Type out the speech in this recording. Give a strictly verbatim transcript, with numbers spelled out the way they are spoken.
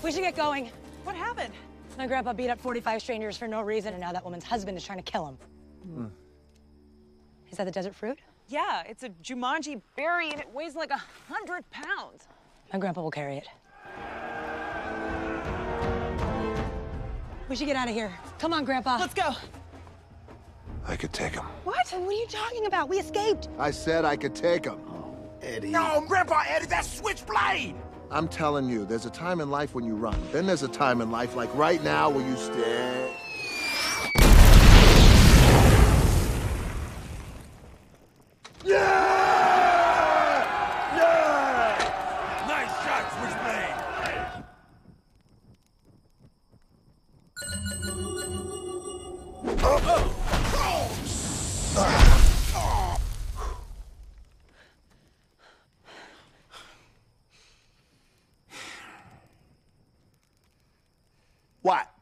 We should get going. What happened? My grandpa beat up forty-five strangers for no reason, and now that woman's husband is trying to kill him. Hmm. Is that the desert fruit? Yeah, it's a Jumanji berry, and it weighs like a hundred pounds. My grandpa will carry it. We should get out of here. Come on, Grandpa. Let's go. I could take him. What? What are you talking about? We escaped. I said I could take him. Oh, Eddie. No, Grandpa Eddie, that's switchblade! I'm telling you, there's a time in life when you run. Then there's a time in life, like right now, where you stay. Yeah! Yeah! Nice shot, switchblade! Oh! Oh! Oh! What?